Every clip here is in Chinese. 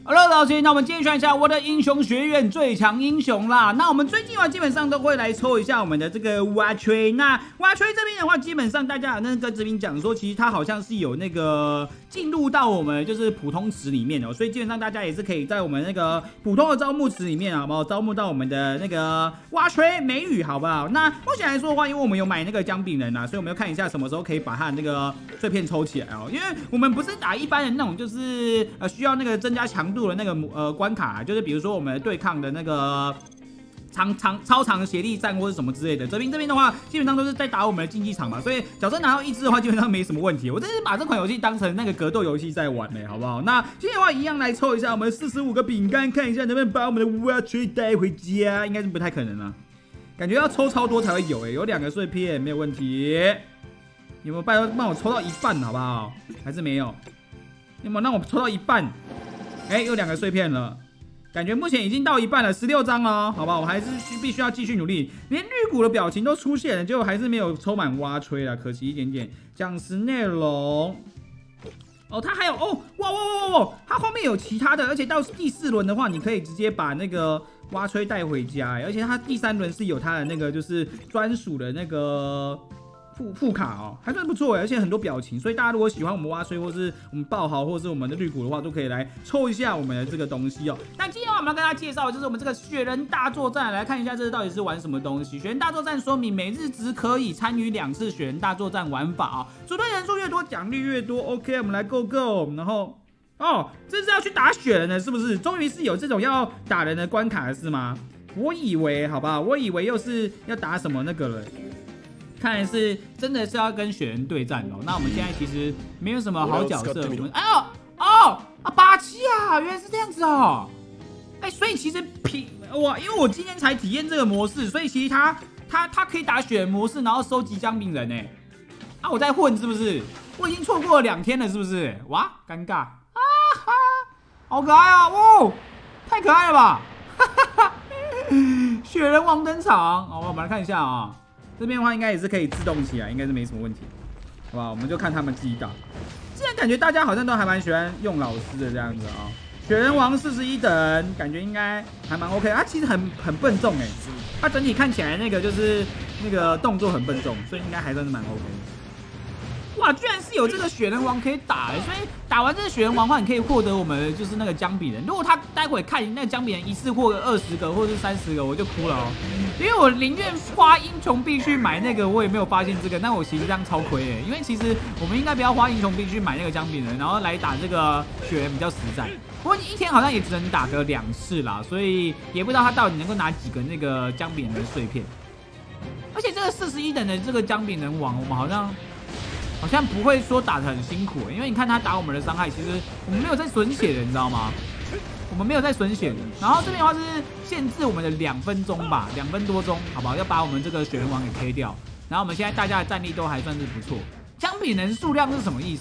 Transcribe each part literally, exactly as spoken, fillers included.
Hello， 老师，那我们今天选一下我的英雄学院最强英雄啦。那我们最近啊，基本上都会来抽一下我们的这个蛙吹。那蛙吹这边的话，基本上大家有那个这边讲说，其实它好像是有那个进入到我们就是普通池里面哦，所以基本上大家也是可以在我们那个普通的招募池里面，好不好？招募到我们的那个蛙吹美语，好不好？那目前来说的话，因为我们有买那个姜饼人啊，所以我们要看一下什么时候可以把它的那个碎片抽起来哦。因为我们不是打一般的那种，就是呃需要那个增加强度的那个呃关卡、啊，就是比如说我们对抗的那个长长超长协力战或者什么之类的。这边这边的话，基本上都是在打我们的竞技场嘛，所以角色拿到一只的话，基本上没什么问题。我真是把这款游戏当成那个格斗游戏在玩呢、欸，好不好？那今天的话一样来抽一下我们四十五个饼干，看一下能不能把我们的蛙吹带回家，应该是不太可能啊。感觉要抽超多才会有诶、欸，有两个碎片没有问题。有没有拜托帮我抽到一半好不好？还是没有？有没有让我抽到一半？哎、欸，有两个碎片了，感觉目前已经到一半了，十六张了，好不好？我还是必须要继续努力。连绿谷的表情都出现了，结果还是没有抽满蛙吹了，可惜一点点。讲师内容。哦，它还有哦，哇哇哇哇！它后面有其他的，而且到第四轮的话，你可以直接把那个蛙吹带回家，而且它第三轮是有它的那个就是专属的那个副副卡哦，还算不错哎，而且很多表情，所以大家如果喜欢我们蛙吹或是我们爆豪或是我们的绿谷的话，都可以来抽一下我们的这个东西哦。那今天我们要跟大家介绍的就是我们这个雪人大作战，来看一下这到底是玩什么东西。雪人大作战说明每日只可以参与两次雪人大作战玩法哦，组队人数越多，奖励越多。OK， 我们来 Go Go， 然后哦，这是要去打雪人的，是不是？终于是有这种要打人的关卡了，是吗？我以为，好吧，我以为又是要打什么那个了。看来是真的是要跟雪人对战哦。那我们现在其实没有什么好角色，我们哎呦哦啊八七啊，原来是这样子哦。哎，所以其实平我因为我今天才体验这个模式，所以其实他他他可以打雪人模式，然后收集姜饼人哎。啊，我在混是不是？我已经错过了两天了，是不是？哇，尴尬啊哈，好可爱啊！哇，太可爱了吧！哈哈哈，雪人王登场，好，我们来看一下啊。这边的话应该也是可以自动起来，应该是没什么问题，好吧？我们就看他们自己打。现在感觉大家好像都还蛮喜欢用老师的这样子啊、哦。雪人王四十一等，感觉应该还蛮 OK。他其实很很笨重哎，他整体看起来那个就是那个动作很笨重，所以应该还算是蛮 OK 的。哇，居然是有这个雪人王可以打哎，所以打完这个雪人王的话，你可以获得我们就是那个姜饼人。如果他待会看那个姜饼人一次获个二十个或者是三十个，我就哭了哦，因为我宁愿花英雄币去买那个，我也没有发现这个，那我其实这样超亏哎，因为其实我们应该不要花英雄币去买那个姜饼人，然后来打这个雪人比较实在。不过你一天好像也只能打个两次啦，所以也不知道他到底能够拿几个那个姜饼人的碎片。而且这个四十一等的这个姜饼人王，我们好像。好像不会说打得很辛苦，因为你看他打我们的伤害，其实我们没有在损血的，你知道吗？我们没有在损血的。然后这边的话是限制我们的两分钟吧，两分多钟，好不好？要把我们这个雪人王给 K 掉。然后我们现在大家的战力都还算是不错。姜饼人数量是什么意思？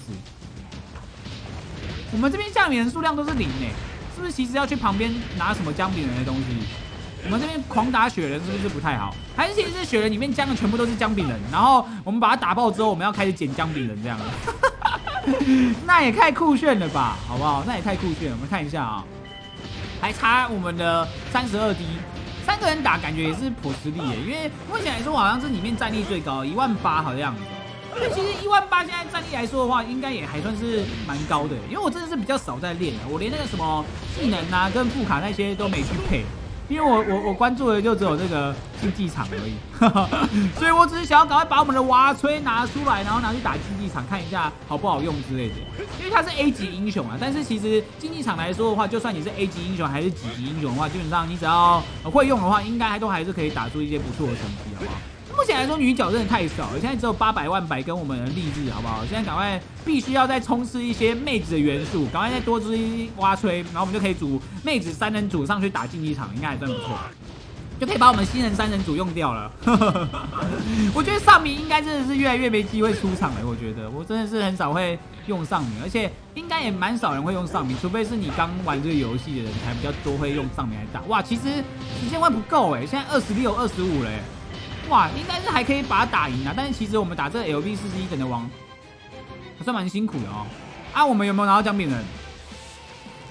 我们这边姜饼人数量都是零诶，是不是其实要去旁边拿什么姜饼人的东西？我们这边狂打雪人是不是不太好？还是其实是雪人里面姜的全部都是姜饼人，然后我们把它打爆之后，我们要开始捡姜饼人这样那也太酷炫了吧，好不好？那也太酷炫了。我们看一下啊、喔，还差我们的三十二滴，三个人打感觉也是颇实力耶。因为目前来说，好像是里面战力最高，一万八好像。所以其实一万八现在战力来说的话，应该也还算是蛮高的。因为我真的是比较少在练的，我连那个什么技能啊跟副卡那些都没去配。因为我我我关注的就只有这个竞技场而已，所以我只是想要赶快把我们的蛙吹拿出来，然后拿去打竞技场看一下好不好用之类的。因为他是 A 级英雄啊，但是其实竞技场来说的话，就算你是 A 级英雄还是几级英雄的话，基本上你只要会用的话，应该还都还是可以打出一些不错的成绩，好不好？目前来说，女角真的太少了，现在只有八百万白跟我们的励志，好不好？现在赶快必须要再冲刺一些妹子的元素，赶快再多支蛙吹，然后我们就可以组妹子三人组上去打竞技场，应该还算不错，就可以把我们新人三人组用掉了。我觉得上名应该真的是越来越没机会出场了，我觉得我真的是很少会用上名，而且应该也蛮少人会用上名，除非是你刚玩这个游戏的人才比较多会用上名来打。哇，其实时间会不够哎，现在二十六、二十五了哎。哇，应该是还可以把它打赢啊，但是其实我们打这个 L B 四十一等的王，还算蛮辛苦的哦。啊，我们有没有拿到姜饼人？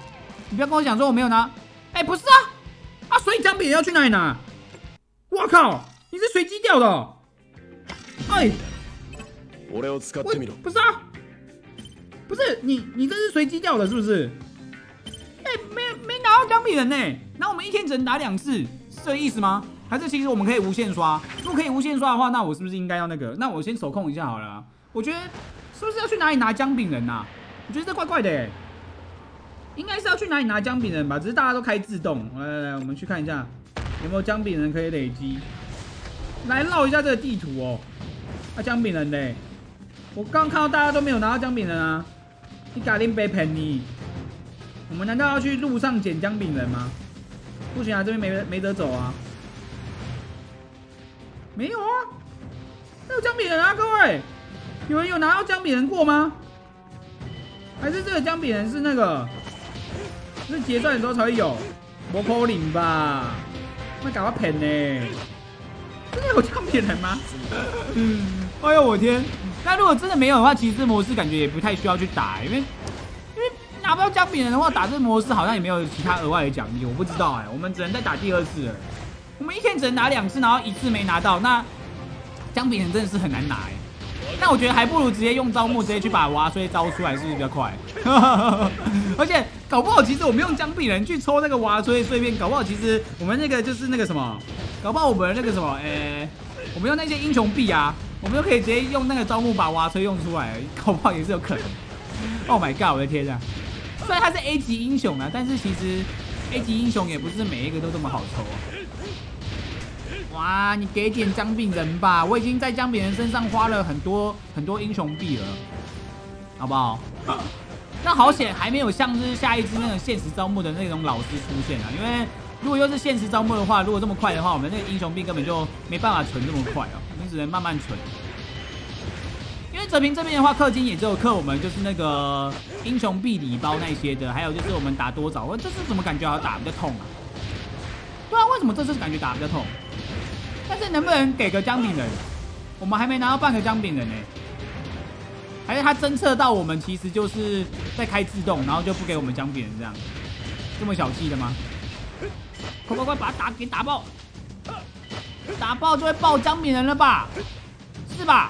你不要跟我讲说我没有拿。哎、欸，不是啊，啊，所以姜饼人要去哪里拿？我靠，你是随机掉的、哦？哎，我不是啊，不是你，你这是随机掉的，是不是？哎、欸，没没拿到姜饼人呢、欸，那我们一天只能打两次，是这个意思吗？还是其实我们可以无限刷？如果可以无限刷的话，那我是不是应该要那个？那我先手控一下好了、啊。我觉得是不是要去哪里拿姜饼人啊？我觉得这怪怪的哎、欸，应该是要去哪里拿姜饼人吧？只是大家都开自动。来来来，我们去看一下有没有姜饼人可以累积。来绕一下这个地图哦。啊，姜饼人嘞！我刚看到大家都没有拿到姜饼人啊！你嘎林杯骗你！我们难道要去路上捡姜饼人吗？不行啊，这边没没得走啊。没有啊，没有姜饼人啊，各位，有人有拿到姜饼人过吗？还是这个姜饼人是那个是结算的时候才会有？不可能吧？那搞我骗呢？真的有姜饼人吗？哎呦我天！那如果真的没有的话，骑士模式感觉也不太需要去打，因为因为拿不到姜饼人的话，打这模式好像也没有其他额外的奖励，我不知道哎、欸，我们只能再打第二次了。我们一天只能拿两次，然后一次没拿到，那姜饼人真的是很难拿哎、欸。那我觉得还不如直接用招募直接去把娃衰招出来，是不是比较快？而且搞不好其实我们用姜饼人去抽那个娃衰碎片，搞不好其实我们那个就是那个什么，搞不好我们那个什么，哎、欸，我们用那些英雄币啊，我们就可以直接用那个招募把娃衰用出来，搞不好也是有可能。Oh my god！ 我的天啊！虽然他是 A 级英雄啊，但是其实 A 级英雄也不是每一个都这么好抽啊。哇，你给点姜饼人吧！我已经在姜饼人身上花了很多很多英雄币了，好不好？那好险还没有像是下一支那种限时招募的那种老师出现啊！因为如果又是限时招募的话，如果这么快的话，我们那个英雄币根本就没办法存这么快啊，我们只能慢慢存。因为哲平这边的话，氪金也只有氪我们就是那个英雄币礼包那些的，还有就是我们打多少，我这次怎么感觉好像打比较痛啊？对啊，为什么这次感觉打比较痛？但是能不能给个姜饼人？我们还没拿到半个姜饼人呢、欸，还是他侦测到我们其实就是在开自动，然后就不给我们姜饼人这样，这么小气的吗？快快快，把他打给打爆，打爆就会爆姜饼人了吧？是吧？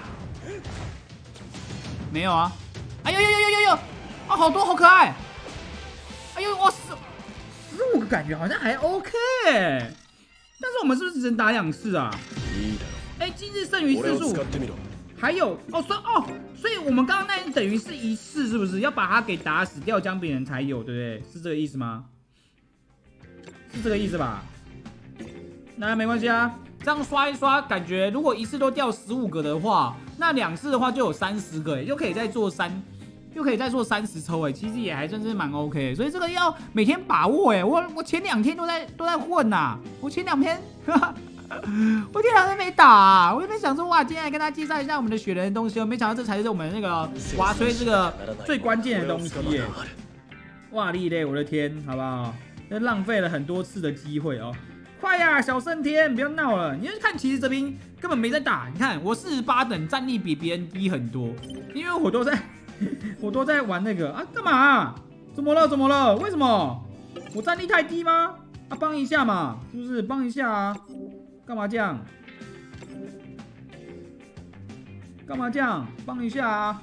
没有啊！哎呦呦呦呦呦呦！啊，好多，好可爱！哎呦，哇，十十五个感觉好像还 OK 哎。但是我们是不是只能打两次啊？哎、欸，今日剩余次数还有哦，所以哦，所以我们刚刚那等于是一次，是不是要把它给打死掉姜饼人才有，对不对？是这个意思吗？是这个意思吧？那没关系啊，这样刷一刷，感觉如果一次都掉十五个的话，那两次的话就有三十个，哎，又可以再做三。又可以再做三十抽哎，其实也还算是蛮 OK 的，所以这个要每天把握哎。我我前两天都在都在混呐、啊，我前两天，我前两天没打、啊，我就在想说哇，今天来跟大家介绍一下我们的雪人的东西哦，没想到这才是我们那个娃吹这个最关键的东西耶。哇哩嘞，我的天，好不好？这浪费了很多次的机会哦。快呀、啊，小胜天，不要闹了！你看，其实这边根本没在打。你看我四十八等，战力比别人低很多，因为我都在。我都在玩那个啊，干嘛、啊？怎么了？怎么了？为什么？我战力太低吗？啊，帮一下嘛，是不是？帮一下啊！干嘛这样？干嘛这样？帮一下啊！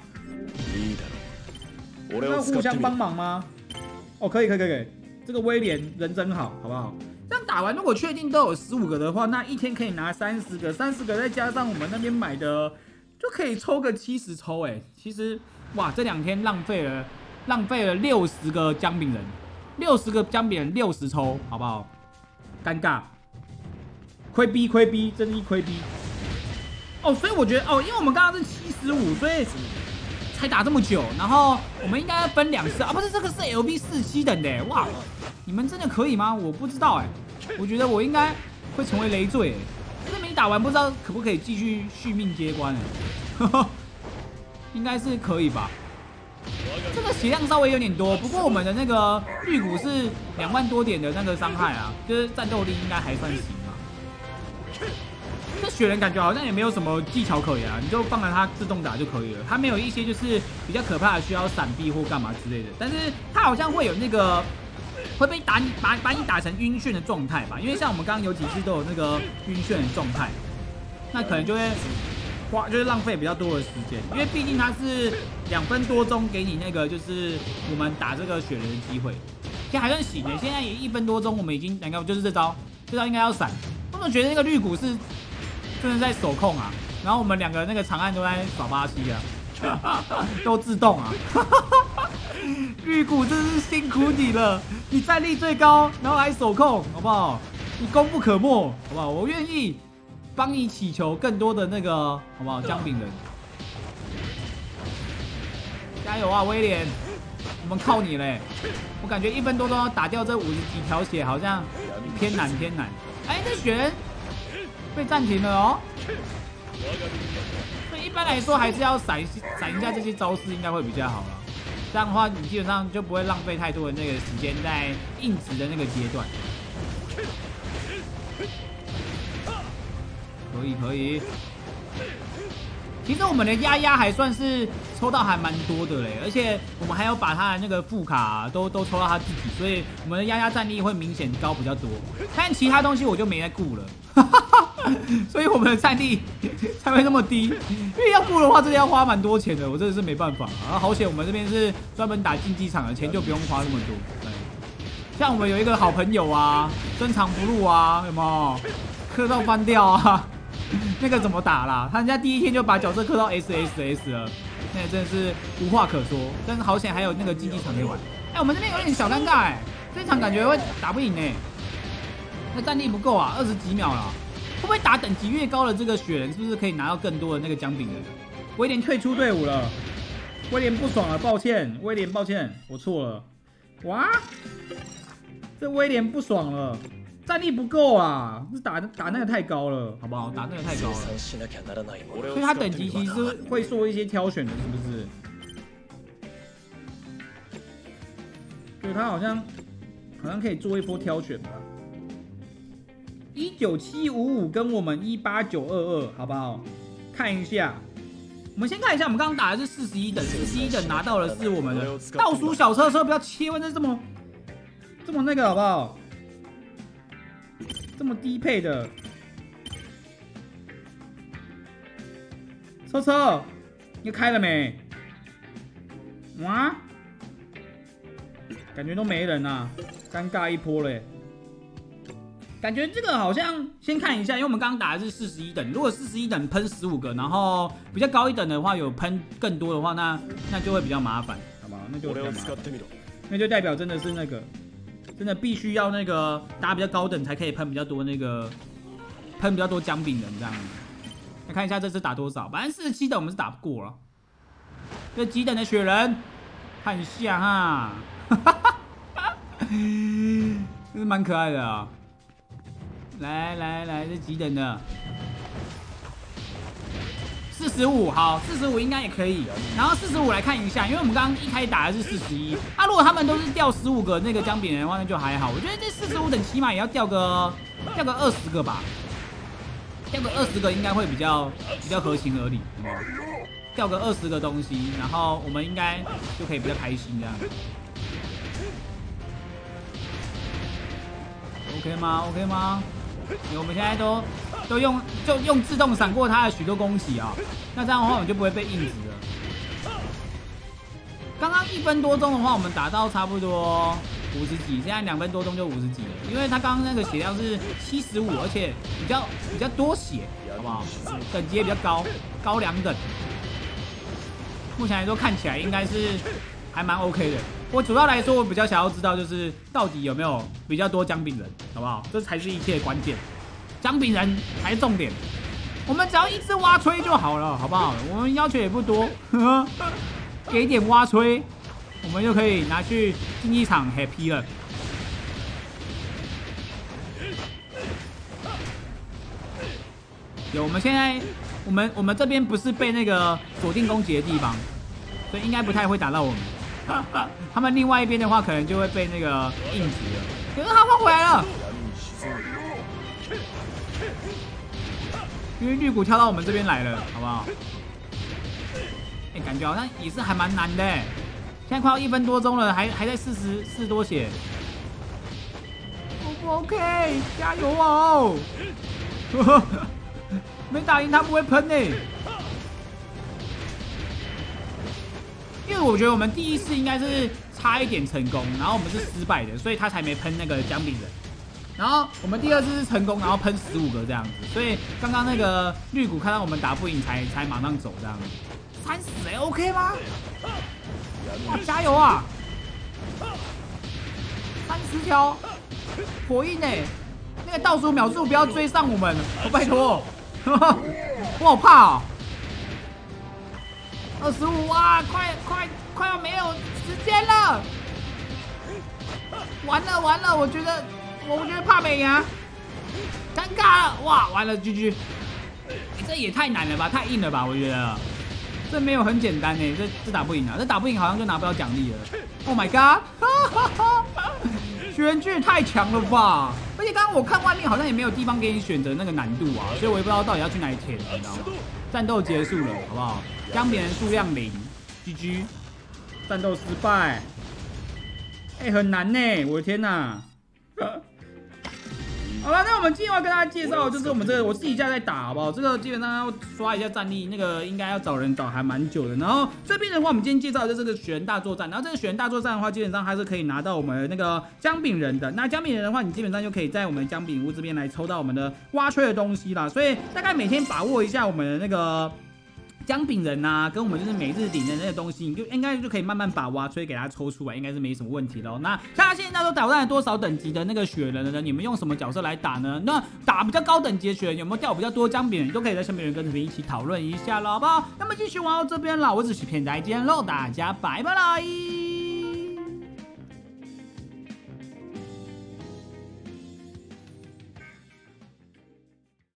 要互相帮忙吗？哦，可以，可以，可以。这个威廉人真好，好不好？这样打完，如果确定都有十五个的话，那一天可以拿三十个，三十个再加上我们那边买的，就可以抽个七十抽。哎，其实。哇，这两天浪费了浪费了六十个姜饼人，六十个姜饼人六十抽，好不好？尴尬，亏逼亏逼，真是亏逼。哦，所以我觉得哦，因为我们刚刚是七十五，所以才打这么久，然后我们应该要分两次啊，不是这个是 L V 四七等的，哇，你们真的可以吗？我不知道哎，我觉得我应该会成为累赘，这没打完不知道可不可以继续续命接关哎。应该是可以吧，这个血量稍微有点多，不过我们的那个绿谷是两万多点的那个伤害啊，就是战斗力应该还算行吧。这雪人感觉好像也没有什么技巧可言啊，你就放了它自动打就可以了。它没有一些就是比较可怕的需要闪避或干嘛之类的，但是它好像会有那个会被打你把把你打成晕眩的状态吧，因为像我们刚刚有几次都有那个晕眩的状态，那可能就会花就是浪费比较多的时间，因为毕竟它是两分多钟给你那个就是我们打这个雪人的机会，现在还算行的，现在也一分多钟，我们已经应该就是这招，这招应该要闪。我怎么觉得那个绿谷是真的在手控啊？然后我们两个那个长按都在耍巴西啊，都自动啊。绿谷真是辛苦你了，你战力最高，然后还手控，好不好？你功不可没，好不好？我愿意帮你祈求更多的那个，好不好？姜饼人，加油啊，威廉！我们靠你嘞！我感觉一分多钟要打掉这五十几条血，好像偏难偏难。哎，这雪人被暂停了哦。所以一般来说还是要闪闪一下这些招式，应该会比较好了。这样的话，你基本上就不会浪费太多的那个时间在硬直的那个阶段。可以可以。其实我们的丫丫还算是抽到还蛮多的嘞，而且我们还有把他的那个副卡、啊、都都抽到他自己，所以我们的丫丫战力会明显高比较多。但其他东西我就没在顾了，所以我们的战力才会那么低。因为要顾的话，真的要花蛮多钱的，我真的是没办法。然后好险，我们这边是专门打竞技场的，钱就不用花那么多。像我们有一个好朋友啊，深藏不露啊，有没有？磕到翻掉啊！那个怎么打啦？他人家第一天就把角色磕到 S S S 了，那真的是无话可说。但是好险还有那个竞技场可以玩。哎、欸，我们这边有点小尴尬哎、欸，这场感觉会打不赢哎、欸，那战力不够啊，二十几秒了。会不会打等级越高的这个雪人，是不是可以拿到更多的那个姜饼人？威廉退出队伍了，威廉不爽了，抱歉，威廉抱歉，我错了。哇，这威廉不爽了。战力不够啊，是打打那个太高了，好不好？打那个太高了，所以他等级其实会做一些挑选的，是不是？对，他好像好像可以做一波挑选吧。一九七五五跟我们一八九二二，好不好？看一下，我们先看一下，我们刚刚打的是四十一等，四十一等拿到的是我们的倒数小车车，不要切换成这么这么那个，好不好？这么低配的车车，你开了没？哇，感觉都没人啊，尴尬一波嘞。感觉这个好像先看一下，因为我们刚刚打的是四十一等，如果四十一等喷十五个，然后比较高一等的话有喷更多的话，那那就会比较麻烦，好不好？那就比较麻烦，那就代表真的是那个。真的必须要那个打比较高等才可以喷比较多那个喷比较多姜饼人这样。来看一下这次打多少，反正四十七等我们是打不过了。这几等的雪人，看一下哈，这是蛮可爱的啊。来来来，这几等的？四十五，好，四十五应该也可以。然后四十五来看一下，因为我们刚刚一开始打的是四十一，啊，如果他们都是掉十五个那个姜饼人的话，那就还好。我觉得这四十五等起码也要掉个掉个二十个吧，掉个二十个应该会比较比较合情合理，有没有？掉个二十个东西，然后我们应该就可以比较开心这样。OK 吗 ？OK 吗？因为我们现在都都用就用自动闪过他的许多攻击啊，那这样的话我们就不会被硬直了。刚刚一分多钟的话，我们打到差不多五十几，现在两分多钟就五十几了，因为他刚刚那个血量是七十五，而且比较比较多血，好不好？等级也比较高，高两等。目前来说看起来应该是还蛮 OK 的。我主要来说，我比较想要知道就是到底有没有比较多姜饼人，好不好？这才是一切的关键，姜饼人才是重点。我们只要一直挖吹就好了，好不好？我们要求也不多，呵呵给点挖吹，我们就可以拿去竞技场 happy 了。有，我们现在我们我们这边不是被那个锁定攻击的地方，所以应该不太会打到我们。他们另外一边的话，可能就会被那个硬直了。可是他换回来了，因为绿谷跳到我们这边来了，好不好？哎、欸，感觉好像也是还蛮难的。现在快要一分多钟了，还还在四十四多血。 OK， 加油哦！没打赢他不会喷呢，因为我觉得我们第一次应该是差一点成功，然后我们是失败的，所以他才没喷那个姜饼人。然后我们第二次是成功，然后喷十五个这样子，所以刚刚那个绿谷看到我们打不赢才才马上走这样子。三十哎 ，OK 吗？哇，加油啊！三十条火印哎，那个倒数秒数不要追上我们，我拜托，我好怕哦。二十五哇，快快快要没有时间了，完了完了，我觉得我觉得怕没赢，尴尬了，哇，完了 G G， 欸，这也太难了吧，太硬了吧，我觉得。这没有很简单呢，这这打不赢啊！这打不赢好像就拿不到奖励了。Oh my god！ 选剧太强了吧！而且刚刚我看外面好像也没有地方给你选择那个难度啊，所以我也不知道到底要去哪里填，你知道吗？战斗结束了，好不好？姜饼人数量零 ，G G， 战斗失败。哎，欸，很难呢，我的天哪！好了，那我们今天要跟大家介绍，就是我们这个我自己家在打，好不好？这个基本上要刷一下战力，那个应该要找人找还蛮久的。然后这边的话，我们今天介绍的就是这个雪人大作战。然后这个雪人大作战的话，基本上它是可以拿到我们的那个姜饼人的。那姜饼人的话，你基本上就可以在我们姜饼屋这边来抽到我们的挖缺的东西啦。所以大概每天把握一下我们的那个姜饼人啊，跟我们就是每日领的那些东西，你就应该就可以慢慢把挖吹给它抽出来，应该是没什么问题喽。那看他现在都挑战了多少等级的那个雪人了呢？你们用什么角色来打呢？那打比较高等级的雪人有没有掉比较多姜饼人，都可以在下面人跟这边一起讨论一下了，好不好？那么继续玩到这边了，我是许片仔，今天喽，大家拜拜啦！